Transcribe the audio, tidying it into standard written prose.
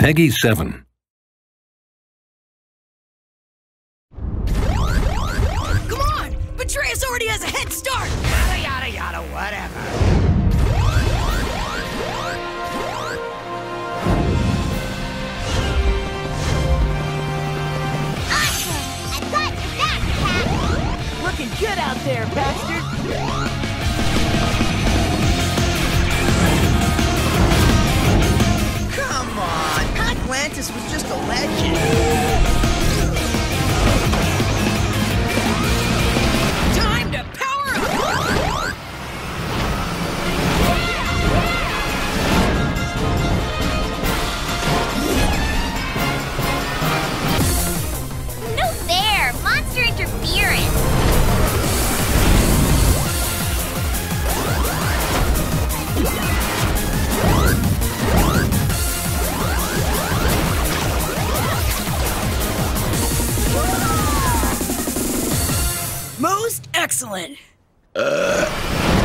Peggy 7. Come on! Betrayus already has a head start! Yada, yada, yada, whatever. Awesome! I've got your back, Pac! Looking good out there, bastard! Come on! Atlantis was just a legend! Time to power up! No fair! Monster interference! Most excellent!